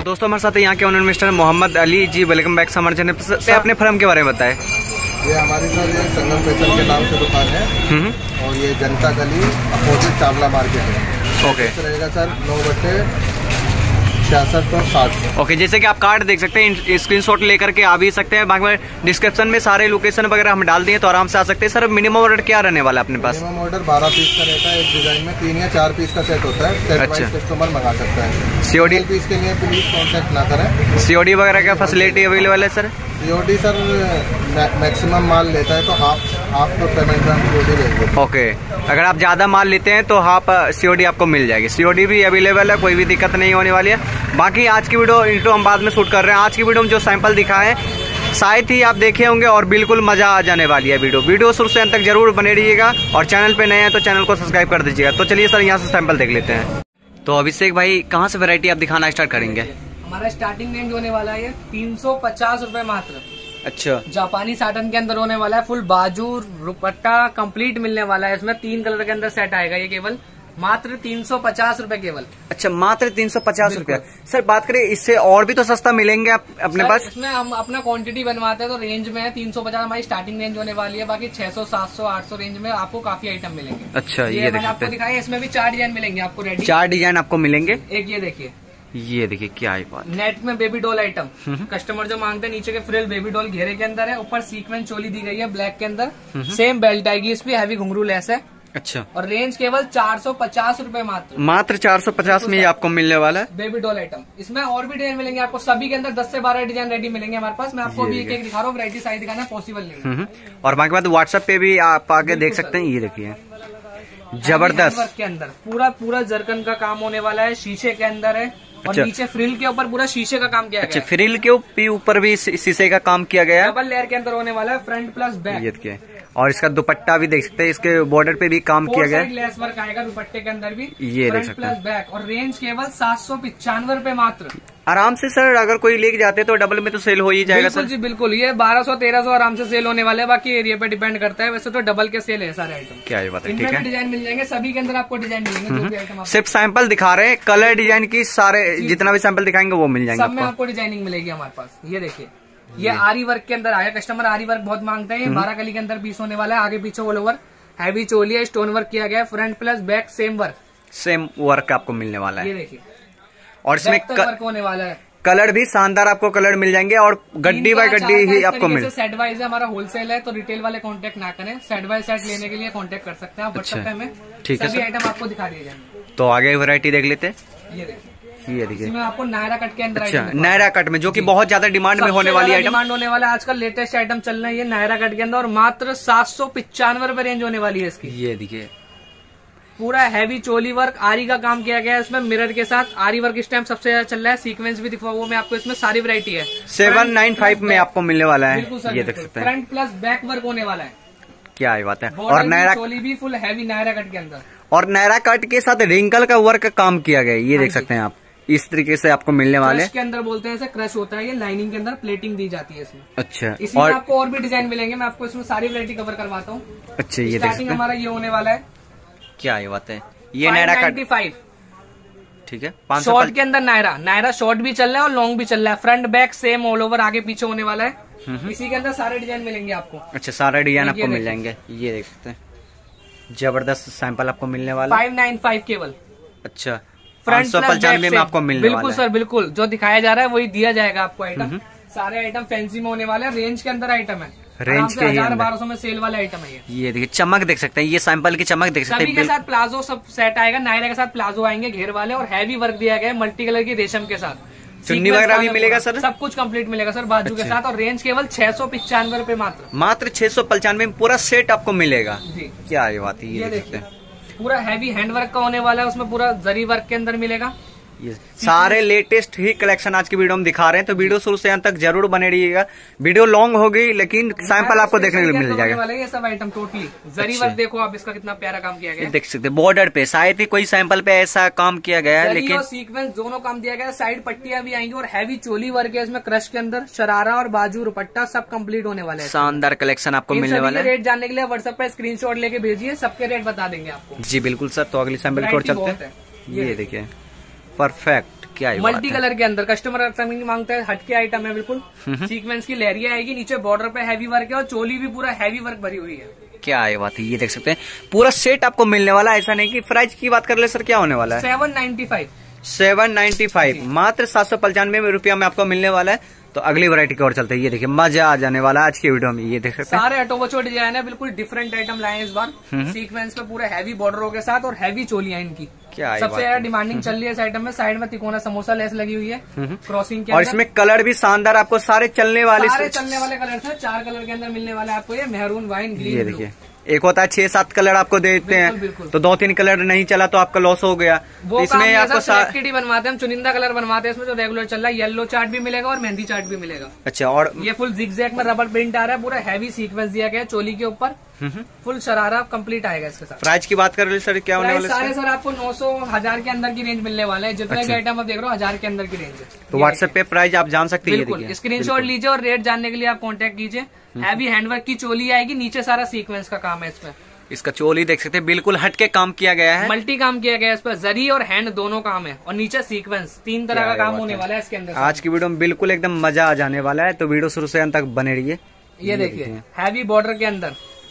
दोस्तों हमारे साथ यहाँ के owner mister Mohammad Ali ji, welcome back हमारे चैनल पे। अपने फर्म के बारे में बताएं। ये हमारी सर ये संगम फैशन के नाम से दुकान है और ये जनता गली अपोजिट चावला मार्केट है। ओके रहेगा सर 9/66 और 60। ओके, जैसे कि आप कार्ड देख सकते हैं, स्क्रीनशॉट लेकर के आ भी सकते हैं। बाकी में डिस्क्रिप्शन में सारे लोकेशन वगैरह हम डाल दिए तो आराम से आ सकते हैं। सर मिनिमम ऑर्डर क्या रहने वाला है अपने पास? मिनिमम ऑर्डर 12 पीस का रहता है। एक डिजाइन में 3 या 4 पीस का सेट होता है। सेट वाइज कस्टमर मंगा सकता है। सीओडी पीस के लिए प्लीज कॉन्टेक्ट ना करें। सीओडी वगैरह क्या फैसिलिटी अवेलेबल है सर? सीओडी सर मैक्सिमम माल लेता है तो हाफ तो पेमेंट में हम सीओडी देंगे। ओके, अगर आप ज्यादा माल लेते हैं तो हाफ सीओडी आपको मिल जाएगी। सीओडी भी अवेलेबल है, कोई भी दिक्कत नहीं होने वाली है। बाकी आज की वीडियो इंट्रो हम बाद में शूट कर रहे हैं। आज की वीडियो में जो सैंपल दिखाए शायद ही आप देखे होंगे और बिल्कुल मजा आ जाने वाली है। वीडियो शुरू से अंत तक जरूर बने रहिएगा और चैनल पे नए हैं तो चैनल को सब्सक्राइब कर दीजिएगा। तो चलिए सर यहाँ से सैंपल देख लेते हैं। तो अभिषेक भाई, कहाँ से वैरायटी आप दिखाना स्टार्ट करेंगे? हमारा स्टार्टिंग रेंज होने वाला है 350 रुपए मात्र। अच्छा, जापानी साटन के अंदर होने वाला है। फुल बाजू दुपट्टा कंप्लीट मिलने वाला है। इसमें 3 कलर के अंदर सेट आएगा। ये केवल मात्र 350 रुपए केवल। अच्छा, मात्र 350 रुपया। सर बात करें इससे और भी तो सस्ता मिलेंगे अपने पास? इसमें हम अपना क्वांटिटी बनवाते हैं तो रेंज में है 350 हमारी स्टार्टिंग रेंज होने वाली है। बाकी 600, 700, 800 रेंज में आपको काफी आइटम मिलेंगे। अच्छा, ये मैंने आपको दिखाया। इसमें भी 4 डिजाइन मिलेंगे आपको रेडी। 4 डिजाइन आपको मिलेंगे। एक ये देखिए, ये देखिए क्या है बात। नेट में बेबी डॉल आइटम कस्टमर जो मांगते हैं। नीचे के फ्रिल बेबी डॉल घेरे के अंदर है। ऊपर सीक्वेंस चोली दी गई है ब्लैक के अंदर। सेम बेल्ट आएगी, इस पे हैवी घुंघरू लेस है। अच्छा, और रेंज केवल 450 रुपए मात्र 450 में ये आपको मिलने वाला है। Baby doll item. इसमें और भी डिजाइन मिलेंगे आपको। सभी के अंदर 10 से 12 डिजाइन रेडी मिलेंगे हमारे पास। मैं आपको अभी एक दिखा रहा हूँ। वैरायटी साइज दिखाना पॉसिबल नहीं है। और बाकी बात व्हाट्सएप पे भी आप आगे देख सकते हैं। ये देखिए जबरदस्त के अंदर पूरा जरकन का काम होने वाला है। शीशे के अंदर है। और नीचे फ्रिल के ऊपर पूरा शीशे का काम किया गया है। अच्छा, फ्रिल के ऊपर भी शीशे का काम किया गया है। डबल लेयर के अंदर होने वाला है, फ्रंट प्लस बैक। ये देखिए, और इसका दुपट्टा भी देख सकते हैं। इसके बॉर्डर पे भी काम किया गया है। लेस वर्क आएगा दुपट्टे के अंदर भी। ये देख सकते हैं। Plus back. और रेंज केवल 795 रुपए मात्र। आराम से सर अगर कोई लेके जाते तो डबल में तो सेल हो ही जाएगा सर। जी बिल्कुल, ये 1200, 1300 आराम से सेल होने वाले हैं। बाकी एरिया पे डिपेंड करता है। वैसे तो डबल के सेल है सारे आइटम। क्या ये बात है? ठीक है, डिजाइन मिल जाएंगे सभी के अंदर आपको। डिजाइन मिलेंगे जो भी आइटम सिर्फ सैंपल दिखा रहे हैं। कलर डिजाइन की सारे जितना भी सैंपल दिखाएंगे वो मिल जाएंगे। सब में आपको डिजाइनिंग मिलेगी हमारे पास। ये देखिए, ये आरी वर्क के अंदर आया। कस्टमर आरी वर्क बहुत मांगते हैं। 12 कली के अंदर पीस होने वाला है। आगे पीछे ऑल ओवर हैवी चोली है। स्टोन वर्क किया गया है। Front plus back same work आपको मिलने वाला है। ये देखिए, और इसमें वर्क होने वाला है। कलर भी शानदार आपको कलर मिल जाएंगे और गड्डी बाय गड्डी ही आपको मिल। सेट वाइज है, हमारा होलसेल है तो रिटेल वाले कांटेक्ट ना करें। सेट बाय सेट लेने के लिए कांटेक्ट कर सकते हैं आप व्हाट्सएप पे हमें। ठीक है, सभी आइटम आपको दिखा दिए जाएंगे। तो आगे वैरायटी देख लेते हैं। ये देखिए, ये देखिए, इसमें आपको नायरा कट के अंदर। अच्छा, नायरा कट में जो कि बहुत ज्यादा डिमांड में होने वाली आइटम। डिमांड होने वाला आजकल लेटेस्ट आइटम चल रहा है ये नायरा कट के अंदर। और मात्र 795 रुपए रेंज होने वाली है इसकी। ये देखिए, पूरा हैवी चोली वर्क आरी का काम किया गया है। इसमें मिरर के साथ आरी वर्क इस टाइम सबसे ज्यादा चल रहा है। सीक्वेंस भी दिखा वो मैं आपको। इसमें सारी वैरायटी है। 795 में आपको मिलने वाला है। ये देख सकते हैं। फ्रंट प्लस बैक वर्क होने वाला है। क्या ये बात है? और नायरा चोली भी फुल हैवी नायरा कट के अंदर। और नायरा कट के साथ रिंकल का वर्क का काम किया गया है। ये देख सकते हैं आप। इस तरीके से आपको मिलने वाले के अंदर बोलते हैं ऐसे क्रश होता है। ये लाइनिंग के अंदर प्लेटिंग दी जाती है इसमें। अच्छा, इसमें आपको और भी डिजाइन मिलेंगे। मैं आपको इसमें सारी वैरायटी कवर करवाता हूँ। अच्छा, ये स्टार्टिंग हमारा ये होने वाला है। क्या ये बात है? ये नायरा कट 595। ठीक है। शॉर्ट के अंदर नायरा शॉर्ट भी चल रहा है और लॉन्ग भी चल रहा है। Front back same all over आगे पीछे होने वाला है। इसी के अंदर सारे डिजाइन मिलेंगे आपको। अच्छा, सारे डिजाइन आपको मिल जाएंगे। ये देख सकते हैं, जबरदस्त सैंपल आपको मिलने वाला। 595 केवल। अच्छा, फ्रंट 595 में आपको मिलने वाला है। बिल्कुल सर, बिल्कुल जो दिखाया जा रहा है वही दिया जाएगा आपको आइटम। सारे आइटम फैंसी में होने वाले हैं। रेंज के अंदर आइटम है। रेंज के 1200 में सेल वाले आइटम है ये देखिए, चमक देख सकते हैं। ये सैंपल की चमक देख सकते हैं। सभी के साथ प्लाजो सब सेट आएगा। नायरा के साथ प्लाजो आएंगे घेर वाले। और हैवी वर्क दिया गया है मल्टी कलर की रेशम के साथ। चुन्नी वगैरह भी मिलेगा सर? सब कुछ कंप्लीट मिलेगा सर बाजू के साथ। और रेंज केवल 695 रुपए मात्र 695 में पूरा सेट आपको मिलेगा जी। क्या ये बात है? ये देखते हैं, पूरा हैवी हैंड वर्क का होने वाला है। उसमें पूरा जरी वर्क के अंदर मिलेगा। ये सारे लेटेस्ट ही कलेक्शन आज की वीडियो में दिखा रहे हैं। तो वीडियो शुरू से अंत तक जरूर बने रहिएगा। वीडियो लॉन्ग होगी लेकिन सैंपल आपको देखने को मिल जाएगा। ये सब आइटम टोटली जरी वर्क देखो आप। इसका कितना प्यारा काम किया गया है। देख सकते हैं बॉर्डर पे शायद ही कोई सैंपल पे ऐसा काम किया गया है। लेकिन सीक्वेंस दोनों काम दिया गया है। साइड पट्टियां भी आएंगी और हैवी चोली वर्क है इसमें। क्रश के अंदर शरारा और बाजू दुपट्टा सब कंप्लीट होने वाला है। शानदार कलेक्शन आपको मिलने वाला है। रेट जानने के लिए व्हाट्सएप पे स्क्रीनशॉट लेके भेजिए। सबके रेट बता देंगे आपको। जी बिल्कुल सर। तो अगली सैंपल की ओर चलते हैं। ये देखिए, परफेक्ट। क्या मल्टी कलर के अंदर कस्टमर मांगता है, हटके आइटम है बिल्कुल। सीक्वेंस की लहरिया आएगी, नीचे बॉर्डर पे हैवी वर्क है और चोली भी पूरा हैवी वर्क भरी हुई है। क्या है बात है, ये देख सकते हैं पूरा सेट आपको मिलने वाला है। ऐसा नहीं कि प्राइस की बात कर ले सर, क्या होने वाला है? 795 मात्र 795 रुपया में आपको मिलने वाला है। तो अगली वैरायटी की ओर चलते हैं। ये देखिए मजा आ जाने वाला है आज की वीडियो में। ये देख सकते हैं सारे अटोबचो डिजाइन है, बिल्कुल डिफरेंट आइटम लाए हैं इस बार। सीक्वेंस पे पूरे हैवी बॉर्डरों के साथ और हैवी चोलियां इनकी। क्या सबसे ज्यादा डिमांडिंग चल रही है इस आइटम में। साइड में तिकोना समोसा लेस लगी हुई है क्रॉसिंग के और इसमें कलर भी शानदार आपको सारे चलने वाले कलर है। 4 कलर के अंदर मिलने वाला है आपको ये मेहरून, वाइन, ग्रीन। ये देखिए एक होता है 6-7 कलर आपको देते हैं, तो 2-3 कलर नहीं चला तो आपका लॉस हो गया। वो इसमें आपको सिलेक्टेड बनवाते हैं हम, चुनिंदा कलर बनवाते हैं इसमें। जो रेगुलर चल रहा है येलो चार्ट भी मिलेगा और मेहंदी चार्ट भी मिलेगा। अच्छा, और ये फुल जिगजैग में रबर प्रिंट आ रहा है, पूरा हैवी सीक्वेंस दिया गया है चोली के ऊपर। फुल शरारा कंप्लीट आएगा इसके साथ। प्राइस की बात कर रहे सर, क्या होने वाला है? सारे सर आपको 900 1000 के अंदर की रेंज मिलने वाला है। जितने भी आइटम आप देख रहे हो 1000 के अंदर की रेंज है। तो व्हाट्सएप पे प्राइस आप जान सकते हैं। बिल्कुल, स्क्रीनशॉट लीजिए और रेट जानने के लिए आप कांटेक्ट कीजिए। हैवी हैंडवर्क की चोली आएगी, नीचे सारा सीक्वेंस का काम है इसमें। इसका चोली देख सकते हैं बिल्कुल हटके काम किया गया है, मल्टी काम किया गया है इस पर। जरी और हैंड दोनों काम है और नीचे सीक्वेंस, 3 तरह का काम होने वाला है इसके अंदर। आज की वीडियो में बिल्कुल एकदम मजा आ जाने वाला है, तो वीडियो शुरू से अंत तक बने रहिए। ये देखिए हैवी बॉर्डर के अंदर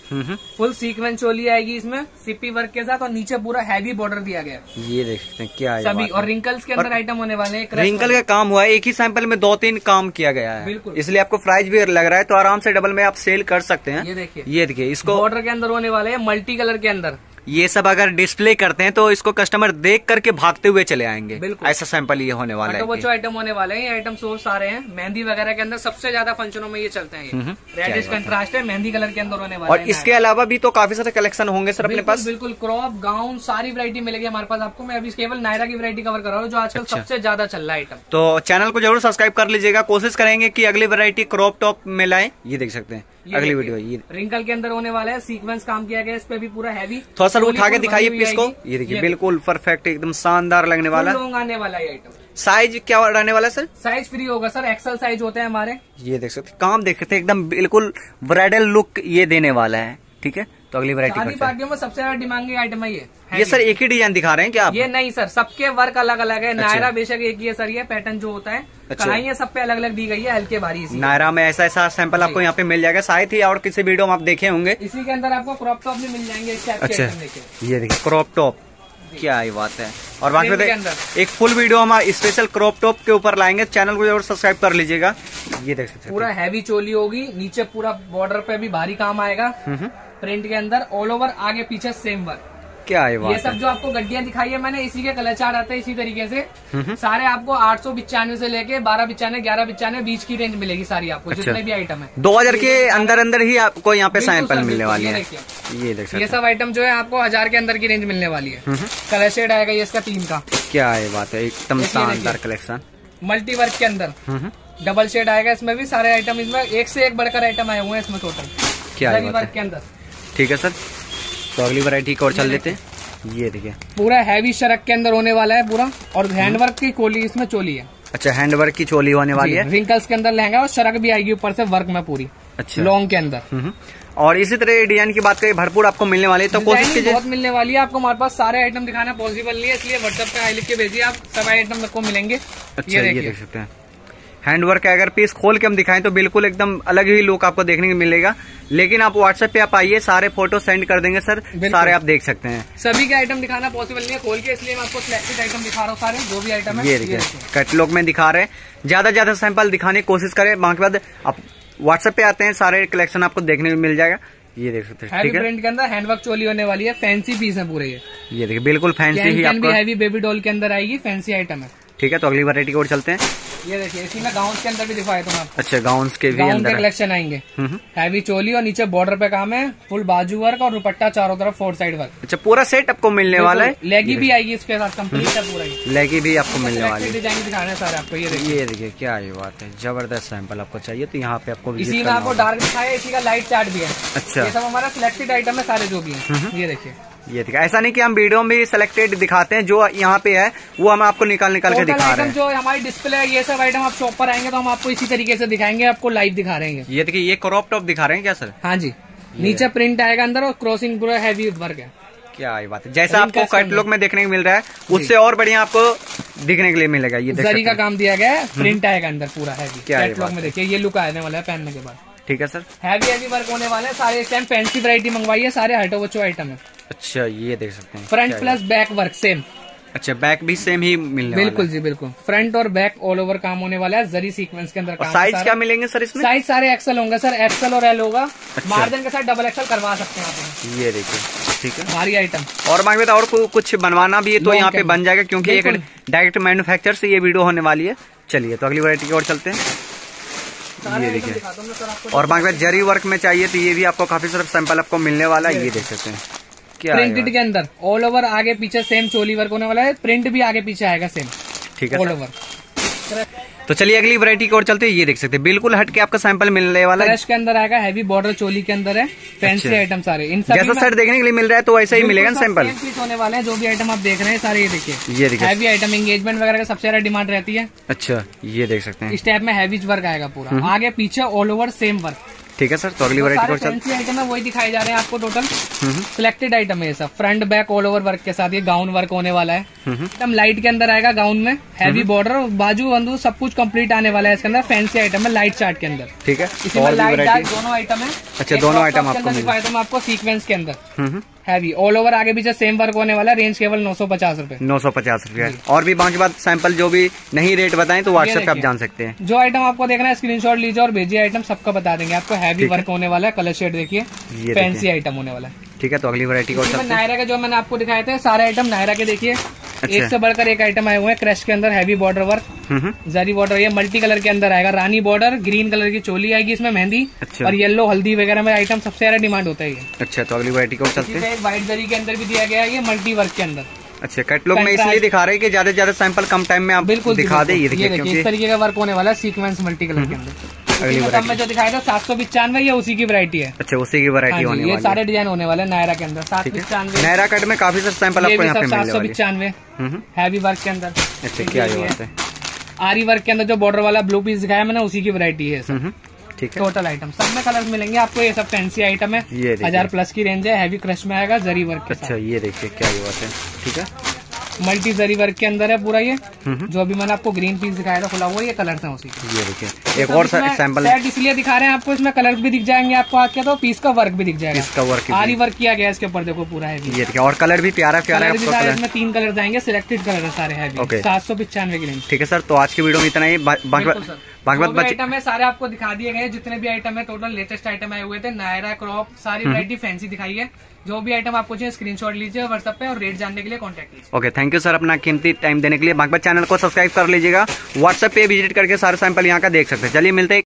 फुल सीक्वेंस चोली आएगी इसमें सीपी वर्क के साथ और नीचे पूरा हैवी बॉर्डर दिया गया है। ये देख सकते हैं क्या है सभी। और रिंकल्स के अंदर आइटम होने वाले हैं। रिंकल का काम हुआ है, एक ही सैंपल में 2-3 काम किया गया है, बिल्कुल। इसलिए आपको प्राइस भी लग रहा है, तो आराम से डबल में आप सेल कर सकते हैं। ये देखिए इसको बॉर्डर के अंदर होने वाले हैं, मल्टी कलर के अंदर। ये सब अगर डिस्प्ले करते हैं तो इसको कस्टमर देख करके भागते हुए चले आएंगे। बिल्कुल। ऐसा सैंपल ये होने वाला है। जो आइटम होने वाले हैं, ये आइटम सोर्स आ रहे हैं मेहंदी वगैरह के अंदर। सबसे ज्यादा फंक्शनों में ये चलते हैं। रेडिश कंट्रास्ट है, मेहंदी कलर के अंदर होने वाला है। और इसके अलावा भी तो काफी सारे कलेक्शन होंगे सर अपने पास। बिल्कुल, क्रॉप, गाउन, सारी वैरायटी मिलेगी हमारे पास आपको। मैं अभी केवल नायरा की वैरायटी कवर कर रहा हूँ, जो आजकल सबसे ज्यादा चल रहा है आइटम। तो चैनल को जरूर सब्सक्राइब कर लीजिएगा। कोशिश करेंगे कि अगली वैरायटी क्रॉप टॉप में लाएं। ये देख सकते हैं अगली वीडियो। ये रिंकल के अंदर होने वाला है, सीक्वेंस काम किया गया इस पे भी पूरा हैवी। थोड़ा सा उठा के दिखाइए पीस को। ये देखिए बिल्कुल परफेक्ट, एकदम शानदार लगने वाला है। आने वाला है आइटम। साइज क्या रहने वाला है सर? साइज फ्री होगा सर, एक्सेल साइज होते हैं हमारे। ये देख सकते हैं, काम देख सकते हैं एकदम बिल्कुल ब्राइडल लुक ये देने वाला है। ठीक है, तो अगली वैरायटी शादी पार्टियों में सबसे ज्यादा डिमांडिंग आइटम है ये सर एक ही डिजाइन दिखा रहे हैं क्या आप? ये नहीं सर, सबके वर्क अलग अलग है। नायरा बेशक एक ही है सर, ये पैटर्न जो होता है। कढ़ाई सब पे अलग अलग दी गई है, हल्के भारी। नायरा में ऐसा सैंपल आपको यहाँ पे मिल जाएगा, शायद ही और किसी वीडियो में आप देखे होंगे। इसी के अंदर आपको क्रॉप टॉप भी मिल जाएंगे। अच्छा, ये देखिए क्रॉप टॉप, क्या ही बात है। और बाकी एक फुल वीडियो हम स्पेशल क्रॉप टॉप के ऊपर लाएंगे, चैनल को जरूर सब्सक्राइब कर लीजिएगा। ये देख सकते हैं पूरा हैवी चोली होगी, नीचे पूरा बॉर्डर पे भी भारी काम आएगा प्रिंट के अंदर। ऑल ओवर आगे पीछे सेम वर्क। क्या है ये सब जो आपको गड्डियां दिखाई है मैंने, इसी के कलर चार्ट आते हैं इसी तरीके से। सारे आपको 895 से लेके 1295, 1195 बीच की रेंज मिलेगी सारी आपको। अच्छा। जितने भी आइटम है 2000 के अंदर ही आपको यहाँ पे सैंपल मिलने वाली है। ये देख सकते ये सब आइटम जो है आपको 1000 के अंदर की रेंज मिलने वाली है। कलर शेड आएगा ये इसका 3 का। क्या है बात है, एकदम शानदार कलेक्शन। मल्टी वर्क के अंदर डबल शेड आएगा इसमें भी। सारे आइटम इसमें एक से एक बढ़कर आइटम आए हुए हैं इसमें टोटल। क्या है वर्क के अंदर। ठीक है सर, तो अगली वैरायटी को और चल लेते हैं। ये देखिए पूरा हैवी शरक के अंदर होने वाला है पूरा, और हैंडवर्क की कोली इसमें चोली है। अच्छा, हैंडवर्क की चोली होने वाली है। रिंकल्स के अंदर लहंगा और शरक भी आएगी ऊपर से वर्क में पूरी। अच्छा, लॉन्ग के अंदर। और इसी तरह डिजाइन की बात करें भरपूर आपको मिलने वाली है, तो कोशिश कीजिए। बहुत मिलने वाली है आपको। हमारे पास सारे आइटम दिखाना पॉसिबल नहीं है, इसलिए व्हाट्सएप पे लिख के भेजिए, आप सब आइटम आपको मिलेंगे। अच्छा, ये देख सकते हैं हैंडवर्क का अगर पीस खोल के हम दिखाएं तो बिल्कुल एकदम अलग ही लुक आपको देखने को मिलेगा। लेकिन आप व्हाट्सएप पे आप आइए, सारे फोटो सेंड कर देंगे सर, सारे आप देख सकते हैं। सभी के आइटम दिखाना पॉसिबल नहीं है खोल के, इसलिए मैं आपको सिलेक्टेड आइटम दिखा रहा हूँ सारे जो भी आइटम है। ये देखिए कैटलॉग में दिखा रहे हैं, ज्यादा सैंपल दिखाने की कोशिश करें। बाकी बाद आप व्हाट्सएप पे आते हैं, सारे कलेक्शन आपको देखने को मिल जाएगा। ये देख सकते हैं, ठीक है। प्रिंट के अंदर हैंडवर्क चोली होने वाली है, फैंसी पीस है पूरे। ये देखिए बिल्कुल फैंसी ही आपको हैवी बेबी डॉल के अंदर आएगी, फैंसी आइटम है। ठीक है, तो अगली वैरायटी की ओर चलते हैं। ये देखिए इसी में गाउन के अंदर भी दिखाया था आपको। अच्छा, गाउन के भी अंदर कलेक्शन आएंगे। हैवी चोली और नीचे बॉर्डर पे काम है, फुल बाजू वर्क और दुपट्टा चारों तरफ 4 साइड वर्क। अच्छा, पूरा सेट आपको मिलने वाला है। लेगी भी आएगी इसके साथ, कंप्लीट है पूरा। लेगी भी आपको मिलने वाली है। डिजाइन दिखाना है सारे आपको। ये देखिए क्या ये बात है, जबरदस्त सैंपल आपको चाहिए तो यहाँ पे आपको इसी में आपको डार्क दिखाया, इसी का लाइट चार्ट भी है। अच्छा, ये सब हमारा सिलेक्टेड आइटम है सारे जो भी है। ये देखिए, ये देखिए ऐसा नहीं कि हम वीडियो में सिलेक्टेड दिखाते हैं, जो यहाँ पे है वो हम आपको निकाल के दिखा रहे हैं। जो हमारी डिस्प्ले है ये सब आइटम आप शॉप पर आएंगे तो हम आपको इसी तरीके से दिखाएंगे, आपको लाइव दिखा रहे हैं। ये देखिए ये क्रॉप टॉप दिखा रहे हैं क्या सर? हाँ जी, नीचे प्रिंट आएगा अंदर और क्रॉसिंग पूरा हैवी वर्क है। क्या ये बात है, जैसा आपको कैटलॉग में देखने को मिल रहा है उससे और बढ़िया आपको दिखने के लिए मिलेगा। ये जरी का काम दिया गया है, प्रिंट आएगा अंदर पूरा हैवी। क्या है कैटलॉग में देखिए ये लुक आने वाला है पहनने के बाद। ठीक है सर, हैवी वर्क होने वाले हैं सारे। इस टाइम फैंसी वैरायटी मंगवाई है, सारे हटो बच्चों आइटम है। अच्छा ये देख सकते हैं, front plus back work same. अच्छा बैक भी सेम ही मिलने बिल्कुल जी बिल्कुल, फ्रंट और बैक ऑल ओवर काम होने वाला है, जरी सीक्वेंस के अंदर। साइज क्या मिलेंगे सर इसमें? साइज सारे एक्सल होंगे सर, एक्सल और एल होगा। मार्जिन के साथ डबल एक्सल करवा सकते हैं आप। ये देखिए, ठीक है, भारी आइटम। और मांगे तो और कुछ बनवाना भी है तो यहाँ पे बन जाएगा, क्योंकि एक डायरेक्ट मैन्युफैक्चर से ये वीडियो होने वाली है। चलिए तो अगली वैरायटी की ओर चलते हैं। ये देखिए, और बाकी जरी वर्क में चाहिए तो ये भी आपको काफी सारा सैंपल आपको मिलने वाला है। ये देख सकते हैं, क्या प्रिंटेड के अंदर ऑल ओवर आगे पीछे सेम चोली वर्क होने वाला है, प्रिंट भी आगे पीछे आएगा सेम। ठीक है ऑल ओवर। तो चलिए अगली वैरायटी की ओर चलते हैं। ये देख सकते हैं, बिल्कुल हट के आपका सैंपल मिलने वाला है। क्रश के अंदर आएगा, हैवी बॉर्डर चोली के अंदर है, फैंसी आइटम सारे। इन सब जैसा सेट देखने के लिए मिल रहा है तो वैसा ही मिलेगा ना सैंपल। पीस होने वाले हैं, जो भी आइटम आप देख रहे हैं सारे। ये देखिए, ये देखिए हैवी आइटम, एंगेजमेंट वगैरह का सबसे ज्यादा डिमांड रहती है। अच्छा ये देख सकते हैं, इस टाइप में हैवी वर्क आएगा पूरा, आगे पीछे ऑल ओवर सेम वर्क। ठीक है सर, तो अगली वैरायटी पर चलते हैं। आइटम है वही दिखाए जा रहे हैं आपको, टोटल सिलेक्टेड आइटम है ये सब। Front back all over work के साथ ये गाउन वर्क होने वाला है। एकदम लाइट के अंदर आएगा, गाउन में हैवी बॉर्डर, बाजू बंदू सब कुछ कंप्लीट आने वाला है इसके अंदर। फैंसी आइटम है, लाइट चार्ट के अंदर। ठीक है, इसमें लाइट डार्क दोनों आइटम है। अच्छा दोनों आइटम आपको आइटम आपको सीक्वेंस के अंदर हैवी ऑल ओवर आगे पीछे सेम वर्क होने वाला है। रेंज केवल 950 रुपए। 950 रुपए। और भी बाकी बात सैंपल जो भी नहीं रेट बताएं तो व्हाट्सएप पे आप जान सकते हैं। जो आइटम आपको देखना है स्क्रीनशॉट लीजिए और भेजिए, आइटम सबका बता देंगे आपको। हैवी वर्क होने वाला है, कलर शेड देखिए, फैंसी आइटम होने वाला है। ठीक है, तो अगली वैरायटी को चलते हैं। नायरा के जो मैंने आपको दिखाए थे सारे आइटम नायरा के देखिए। एक से बढ़कर एक आइटम आए हुए हैं। क्रश के अंदर heavy border work, zari border, ये मल्टी कलर के अंदर आएगा। रानी बॉर्डर, ग्रीन कलर की चोली आएगी इसमें, मेहंदी और येलो हल्दी वगैरह में आइटम सबसे ज्यादा डिमांड होता है ये। अच्छा, तो अगली वैरायटी को चलते हैं। व्हाइट जरी के अंदर भी दिया गया है, ये मल्टी वर्क के अंदर। अच्छा, कैटलॉग में इसलिए दिखा रहे हैं कि ज्यादा से ज्यादा सैंपल कम टाइम में आप बिल्कुल दिखा दे। ये देखिए इस तरीके का वर्क होने वाला है, सीक्वेंस मल्टी कलर के अंदर। अगली वैरायटी में जो दिखाया था 795, ये उसी की वैरायटी है। अच्छा, उसी की वैरायटी होने वाली है। ये सारे डिजाइन होने वाले नायरा के अंदर। 795 नायरा कट में काफी सारे सैंपल आपको यहाँ पे मिलने वाले हैं। 795 हैवी वर्क के अंदर। अच्छा, क्या बात है। आरी वर्क के अंदर जो बॉर्डर वाला ब्लू पीस दिखाया मैंने, उसी की वैरायटी है। ठीक है, टोटल आइटम सब में कलर मिलेंगे आपको। ये सब फैंसी आइटम है, 1000 प्लस की रेंज है। हैवी क्रश में आएगा, जरी वर्क के साथ। अच्छा, ये देखिए क्या बात है। ठीक है, मल्टी जरी वर्क के अंदर है पूरा ये। जो अभी मैंने आपको ग्रीन पीस दिखाया था खुला हुआ, ये कलर है उसी के। ये देखिए एक और सैंपल इसलिए दिखा रहे हैं आपको, इसमें कलर भी दिख जाएंगे आपको आके, तो पीस का वर्क भी दिख जाएगा। इसका वर्क आरी वर्क किया गया इसके ऊपर, देखो पूरा है। ये देखिए, और कलर भी प्यारा प्यारा है। इसमें 3 कलर जाएंगे, सिलेक्टेड कलर है सारे हैवी। 795 की रेंज। ठीक है सर, तो आज की वीडियो में इतना ही। बाकी आइटम है सारे आपको दिखा दिए गए। जितने भी आइटम है टोटल लेटेस्ट आइटम आए हुए थे, नायरा, क्रॉप, सारी वैरायटी फैंसी दिखाई है। जो भी आइटम आपको चाहिए स्क्रीनशॉट लीजिए व्हाट्सएप पे और रेट जानने के लिए कांटेक्ट कीजिए। ओके, थैंक यू सर अपना कीमती टाइम देने के लिए। बाकी चैनल को सब्सक्राइब कर लीजिएगा, व्हाट्सएप पे विजिट करके सारे सैंपल यहाँ का देख सकते हैं। चलिए मिलते हैं।